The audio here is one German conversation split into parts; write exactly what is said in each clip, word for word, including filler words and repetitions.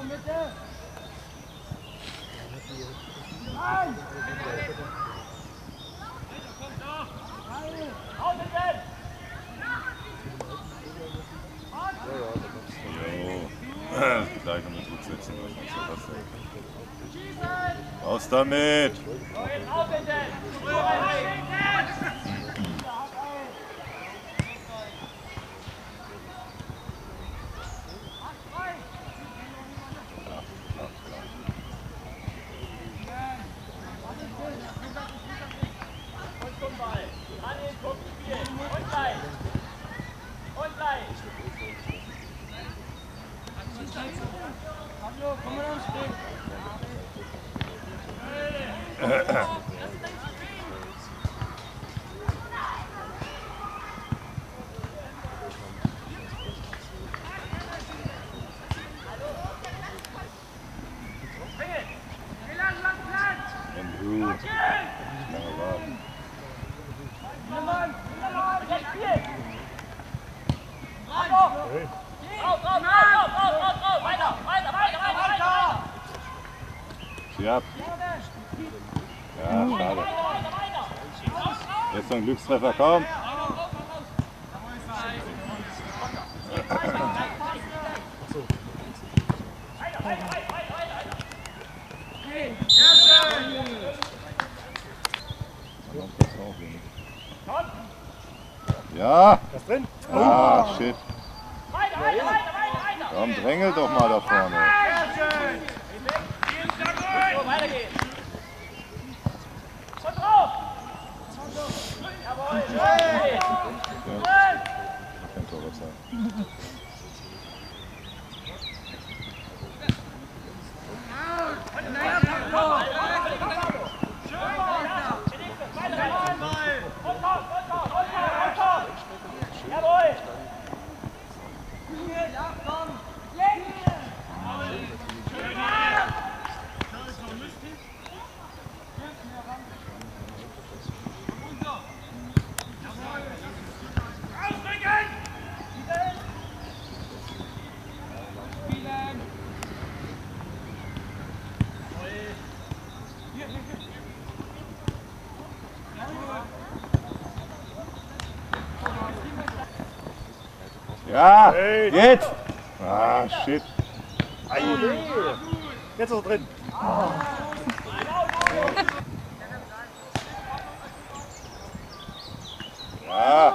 Gleich um den Druck setzen. Raus damit! Ja. Ja, schade. Jetzt noch ein Glückstreffer, komm! Ja! Was drin? Ah, shit. Komm, drängel doch mal da vorne. So, weitergehen. Und drauf! Jawohl! Kein Torwart sein. Jawohl! Ja, jetzt! Ah, shit. Jetzt ist er drin. Ja.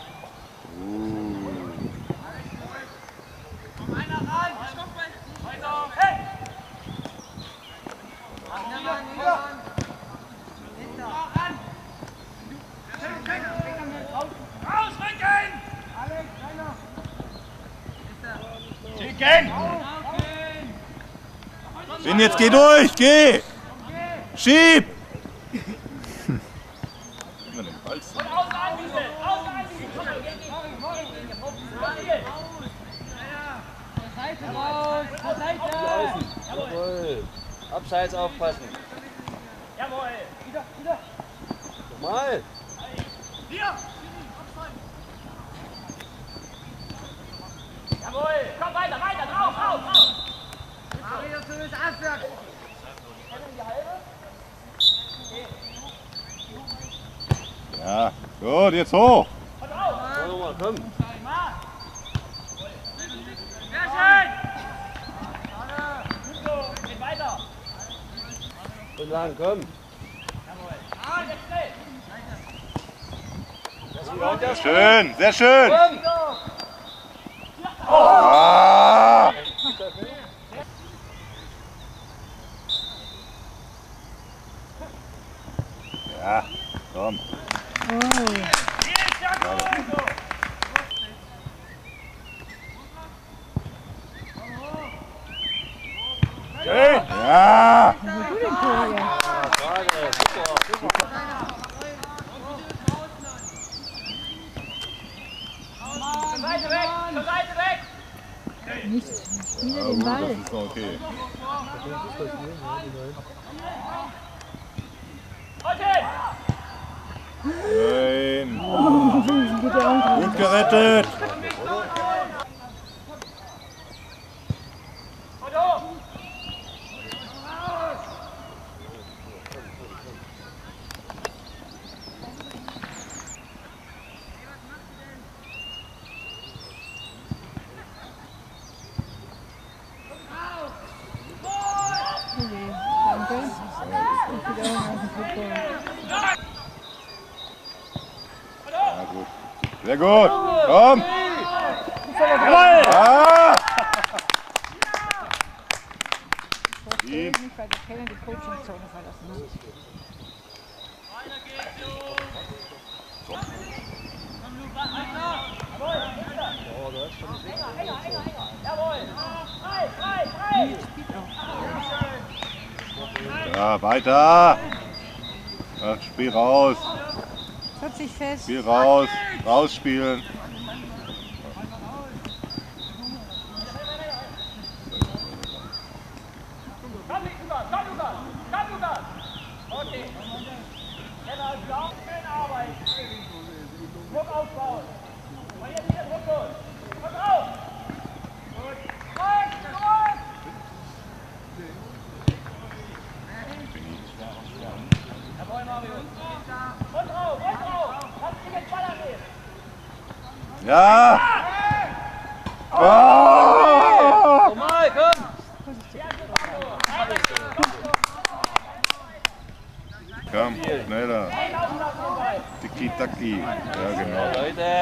Finn, jetzt geh durch, geh! Schieb! Immer den Ball ziehen. Jawohl. Abseits aufpassen. Jawohl! Wieder, wieder! Nochmal! Hier! Jawohl! Komm weiter, weiter, drauf, drauf, drauf! Mario, du bist abwärts! Ja, gut, jetzt hoch! Nochmal, komm! Sehr schön! Geht weiter! Und lang, komm! Jawohl! Ah, jetzt schnell! Schön, sehr schön! Ah. Ja, komm. Schön. Ja! Schade, super, super. Zur Seite weg! Zur Seite weg! Nicht, spiele Ja, den gut, Ball. das ist noch okay. Okay! Nein! Geht ja auch Gut gerettet! Und hoch! Wiederholung aus dem Football. Ja, gut. Sehr gut. Komm. Ah. Verstehe ich nicht, weil der Trainer die Coachingzone verlassen hat. Ja, weiter. Ach, Spiel raus. Hört sich fest. Spiel raus. Rausspielen. Komm, Lukas, komm, Lukas, komm, Lukas. Okay. Lennart, schön arbeiten. Druck aufbauen. Und jetzt wieder Druck durch. Und raus. Gut. Zurück, zurück. Jawohl, Marius. Und rauf, und rauf. Lass dich den Ball annehmen. Ja. Oh. Nochmal, komm! Komm, schneller. Tiki-Taki. Ja, genau. Leute!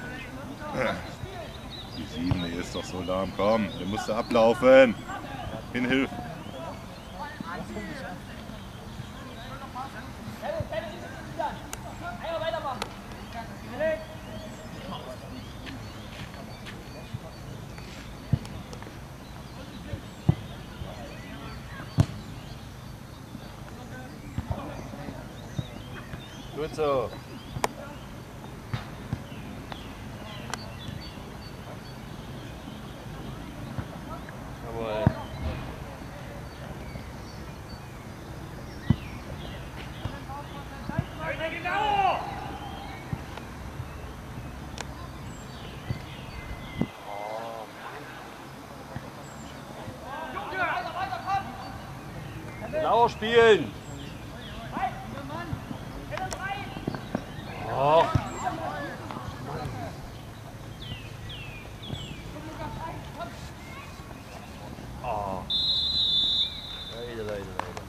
Die sieben, der ist doch so lahm. Komm, der musste ablaufen. Hinhilf. Einmal weitermachen. Gut so. Jawohl. Genau! Genauer spielen! Och. Oh. Leute, Leute, Leute.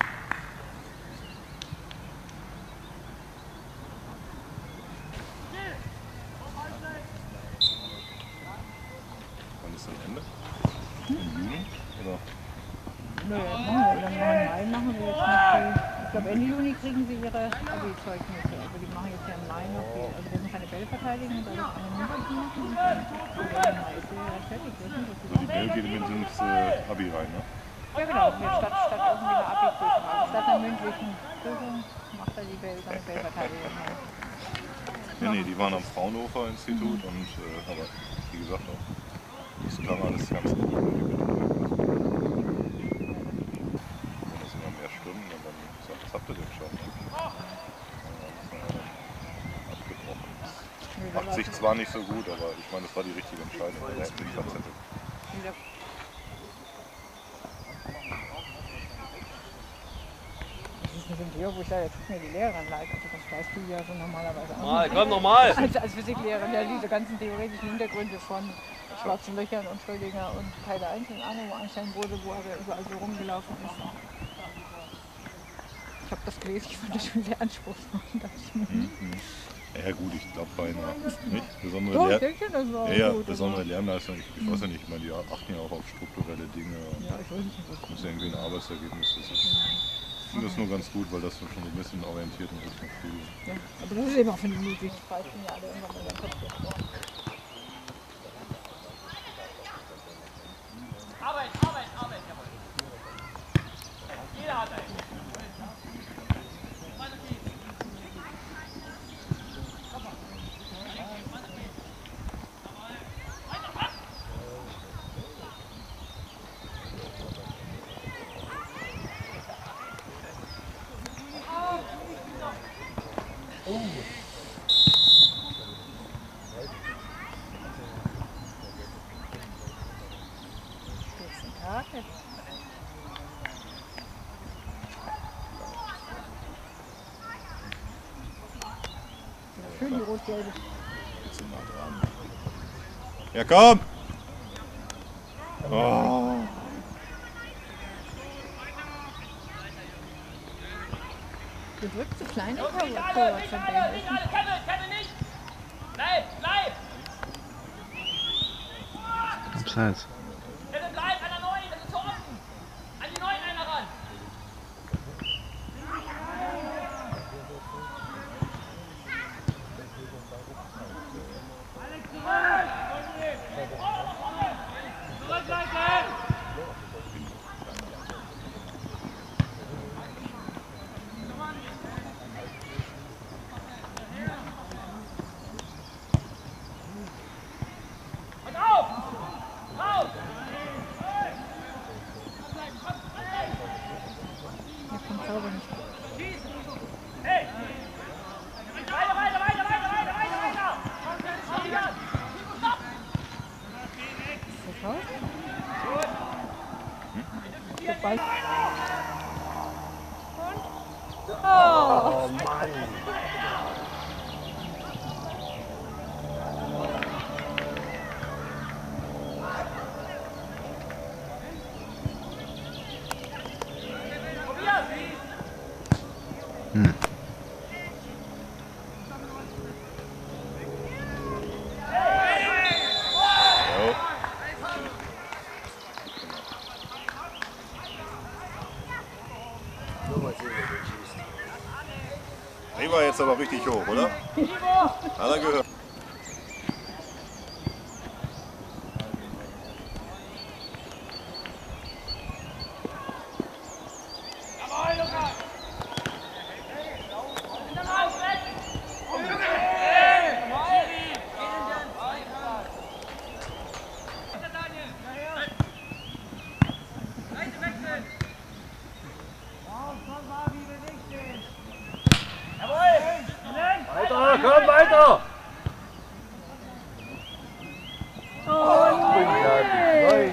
Wann ist das Ende? Im Juni? Oder? Nö, machen wir dann noch im Mai, machen wir jetzt noch die, ich glaube Ende Juni kriegen sie ihre Abi-Zeugnisse, aber die machen jetzt ja im Mai noch die, also wir müssen keine Bälle verteidigen, und alles eine mündlich machen und dann im Mai ist ja fertig, wissen wir, Also die Bell geht mit ins äh, Abi rein, ne? ja genau, jetzt statt, statt irgendwie eine Abi-Prüfung, also statt einer mündlichen Prüfung macht er die Bell, seine Bellverteidigung. Nee, nee, die waren am Fraunhofer Institut und, äh, aber wie gesagt, auch das klang alles ganz gut. Das sind ja mehr Stunden und dann sagt, was habt ihr denn schon? Ne? Abgebrochen. Macht sich zwar nicht so gut, aber ich meine, das war die richtige Entscheidung, weil er hätte nicht verzettelt. Das ist nicht im Video, wo ich sage, tut mir die Lehrerin leid, also das weißt du ja so normalerweise auch. Mal, komm nochmal! Als, als Physiklehrerin, ja, diese ganzen theoretischen Hintergründe von schwarzen Löchern und Schrödinger und keine einzelne Ahnung, wo Einstein wurde, wo er überall so rumgelaufen ist. Ich habe das gelesen, ich fand das schon sehr anspruchsvoll. Ja gut, ich glaube bei einer nicht? besondere, Doch, ich Lehr denke, das war ja, ja, gut. besondere Lernleistung, ich, ich weiß ja nicht, ich meine, die achten ja auch auf strukturelle Dinge. Ja, ich weiß nicht, was Das ist ja irgendwie ein Arbeitsergebnis. Das ist, ich finde das nur ganz gut, weil das schon so ein bisschen orientiert in Richtung Frieden. ja. Aber das ist eben auch für die Musik. Ich weiß ja alle irgendwann mal Kopf gesprochen. Arbeit, Arbeit, Arbeit, jawohl. Jeder hat einen. Tag. Schön die rot-gelbe. Bisschen nah dran. Ja, komm! Oh. Du drückst zu kleine Jungs, nicht alle, Torwart nicht von alle, denen. nicht alle. Kevin, Kevin nicht. Bleib, bleib. Abseits. Kevin, bleib an der neuen, das ist so offen. An die neuen einer ran. Oh Mann! Hm. Die war jetzt aber richtig hoch, oder? Hat er gehört. Weiter, komm weiter! Oh nein!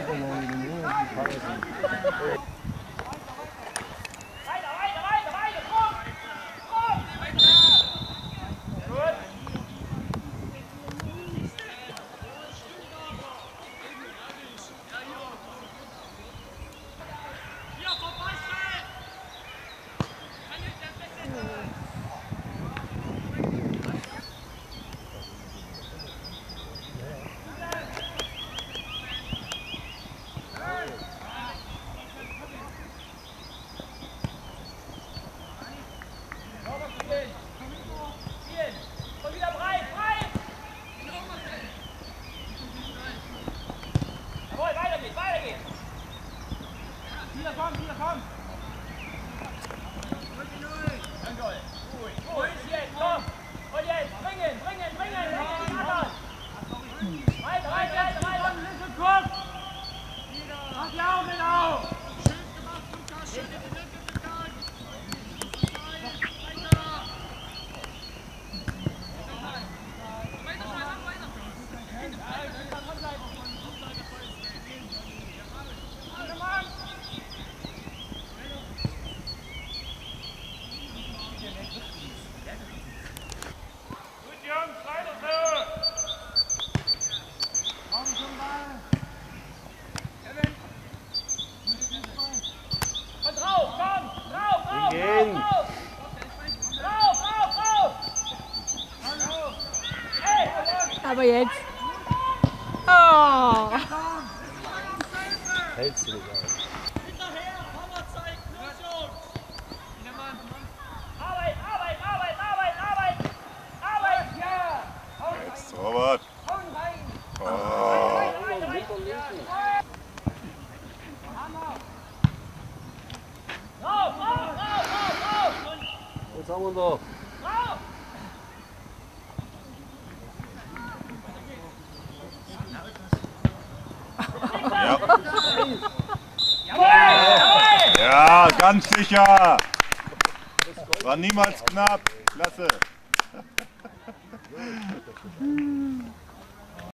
Aber jetzt. Oh! Hältst du dich auf? Arbeit, Arbeit, Arbeit, Arbeit, Arbeit! Arbeit, ja! Jetzt Torwart. Oh. Rauf, rauf, rauf, rauf, rauf! Was haben wir da? Rauf! Ja. Ja, ganz sicher. War niemals knapp. Klasse.